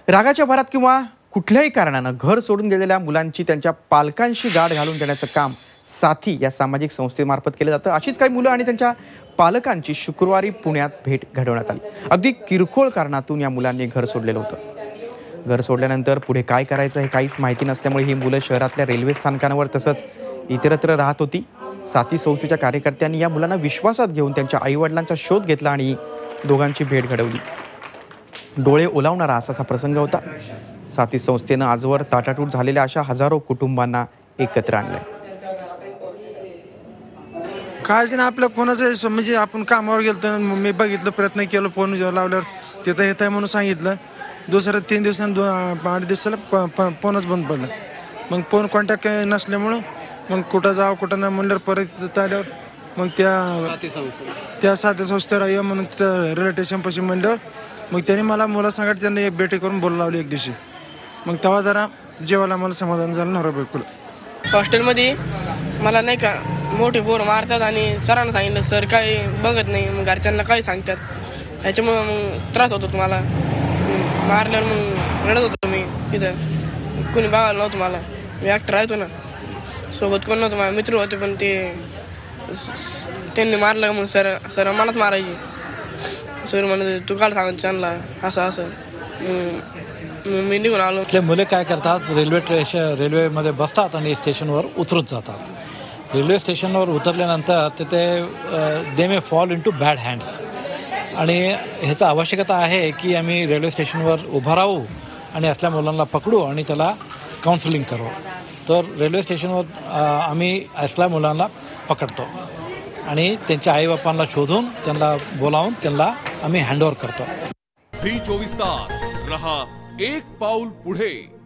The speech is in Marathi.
रागाच्या भरात किंवा कुठल्याही कारणानं घर सोडून गेलेल्या मुलांची त्यांच्या पालकांशी गाठ घालून देण्याचं काम साथी या सामाजिक संस्थेमार्फत केलं जातं। अशीच काही मुलं आणि त्यांच्या पालकांची शुक्रवारी पुण्यात भेट घडवण्यात आली। अगदी किरकोळ कारणातून या मुलांनी घर सोडलेलं होतं। घर सोडल्यानंतर पुढे काय करायचं हे काहीच माहिती नसल्यामुळे ही मुलं शहरातल्या रेल्वे स्थानकांवर तसंच इतरत्र राहत होती। साथी संस्थेच्या कार्यकर्त्यांनी या मुलांना विश्वासात घेऊन त्यांच्या आईवडिलांचा शोध घेतला आणि दोघांची भेट घडवली। डोळे ओलावणारा असा प्रसंग होता। साथी संस्थेनं आजवर ताटातूट झालेल्या अशा हजारो कुटुंबांना एकत्र आणलंय। काय ना आपल्या कोणाचं म्हणजे आपण कामावर गेलो तर मी बघितलं, प्रयत्न केलं, फोन लावल्यावर तिथं येत आहे म्हणून सांगितलं। दुसऱ्या 3 दिवसांनी 8 दिवसाला फोनच बंद पडला। मग फोन कॉन्टॅक्ट नसल्यामुळं मग कुठं जावं कुठं नाही म्हणल्यावर परत तिथं आल्यावर मग त्या साथी संस्थेला ये म्हणून तिथं रेल्वे स्टेशनपाशी म्हणल्यावर मग त्यांनी मला मुलासंगत त्यांनी एक भेटी करून बोलू लावली एक दिवशी। मग तेव्हा जरा जेवायला मला समाधान झालं नवरा बायकोला। हॉस्टेलमध्ये मला नाही का मोठे पोरं मारतात आणि सरांना सांगितलं, सर काही बघत नाही, मग घरच्यांना काही सांगतात, ह्याच्यामुळं मग त्रास होतो तुम्हाला। मारल्यावर मग रडत होतो मी तिथं, कोणी बघायला नव्हतं मला, मी ॲक्टर राहतो ना, सोबत कोण नव्हतं, माझे मित्र होते पण त्यांनी मारलं मग सर मलाच मारायचे। सर म्हणत तू काल सांगत त्यांना असं मी निघून आलो। मुले काय करतात, रेल्वेमध्ये बसतात आणि स्टेशनवर उतरून जातात। रेल्वे स्टेशनवर उतरल्यानंतर तिथे they may fall into bad hands आणि ह्याचं आवश्यकता आहे की आम्ही रेल्वे स्टेशनवर उभं राहू आणि असल्या मुलांना पकडू आणि त्याला काउन्सिलिंग करू। तर रेल्वे स्टेशनवर आम्ही असल्या मुलांना पकडतो आणि त्यांच्या आईबापांना शोधून त्यांना बोलावून त्यांना आम्ही हँडओव्हर करतो। झी 24 तास रहा एक पाऊल पुढे।